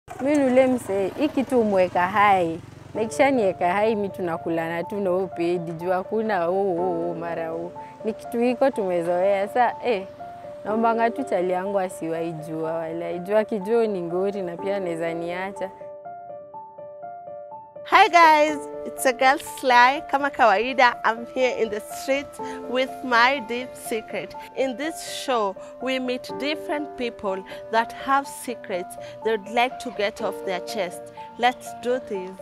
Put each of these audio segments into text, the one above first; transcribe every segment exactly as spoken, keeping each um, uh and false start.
Mimi ule mse, hii kitu umweka hai. Na kisha niweka hai mimi tunakulana tu na upedi juu hakuna oh, oh, oh mara oh. Ni kitu hiko tumezoea. Sasa eh naombanga tu chali yangu asiwahi jua wala. Jua kijua ni ngori na pia anaweza niacha. Hi guys, it's a girl Sly. Kama kawaida, I'm here in the street with my deep secret. In this show, we meet different people that have secrets they would like to get off their chest. Let's do this.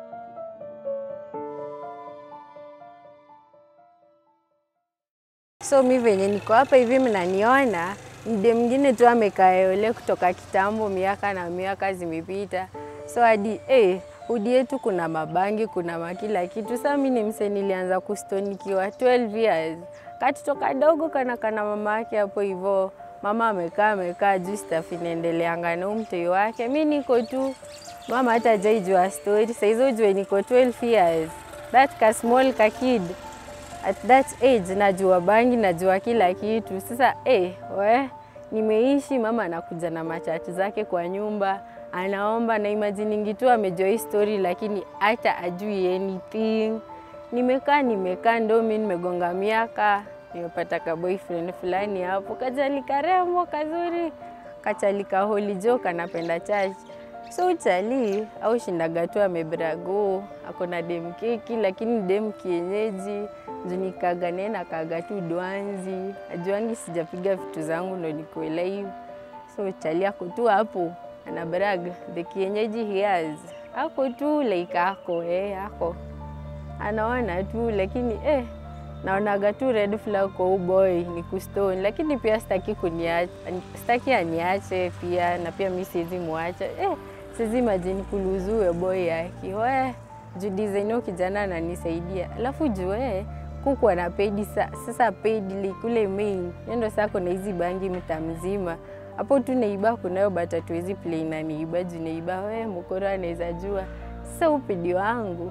So mimi venye niko hapa hivi mnaniona, mde mwingine tu amekaa yole kutoka kitambo miaka na miaka zimepita. So hadi eh udi yetu kuna mabangi, kuna makila kitu. Sasa mimi ni mse nilianza kustone nikiwa twelve years. Katoto kadogo kana kana mama yake hapo hivyo. Mama amekaa amekaa juu staff inaendeleanga na mtoi wake. Mimi niko tu mama hata hajaijua story. Sasa hizo juu niko twelve years. That ka small ka kid. At that age najua bangi, najua kila kitu. Sasa eh we nimeishi mama anakuja na machachi zake kwa nyumba. Anaomba na imagine tu amejua story lakini hata ajui anything. Nimekaa nimekaa ndo mimi nimegonga miaka, nimepata ka boyfriend fulani hapo, kajalika rembo kazuri, kachalika holy joke anapenda church. So chali au shindaga tu amebrago, akona dem keki lakini dem kienyeji, junikaga nena kaga tu dwanzi, ajuangi sijapiga vitu zangu ndo niko live. So chali ako tu hapo anabraga the kienyeji he has. Ako tu like ako eh ako. Anaona tu lakini eh naonaga tu red flag kwa boy ni kustone, lakini pia sitaki kuniacha, sitaki aniache pia na pia mimi siwezi muacha. Eh siwezi imagine kuluzue boy yake. Wewe juu design kijana ananisaidia. Alafu jue kuku ana paid sasa paid kule main. Ndio sasa na hizi bangi mtamzima. Hapo tu neiba kunayo bata tuwezi play na neiba juu neiba wewe mkoro anaweza jua. Sasa upidi wangu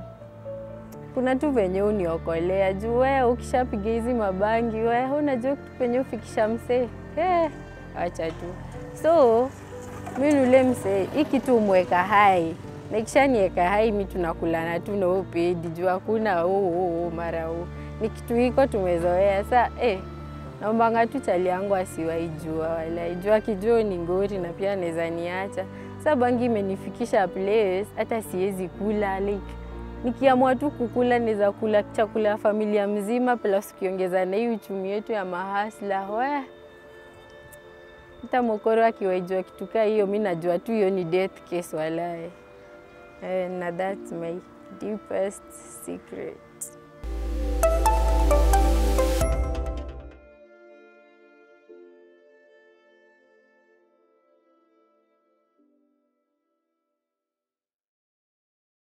kuna tu venye uniokolea juu wewe ukishapiga hizi mabangi wewe unajua kitu penye ufikisha mse. Eh acha tu. So mimi ule mse hii kitu umweka hai. Na kisha niweka hai mimi tunakulana tu na upedi juu hakuna oh, oh, oh mara oh. Ni kitu hiko tumezoea. Sasa eh naombanga tu chali yangu asiwahi jua wala. Jua kijua ni ngori na pia anaweza niacha. Sasa bangi imenifikisha place hata siwezi kula like nikiamua tu kukula naweza kula chakula ya familia mzima plus kiongeza na hii uchumi yetu ya mahasla. We hata mkoro akiwaijua kitu kama hiyo mimi najua tu hiyo ni death case wala. Eh na that's my deepest secret.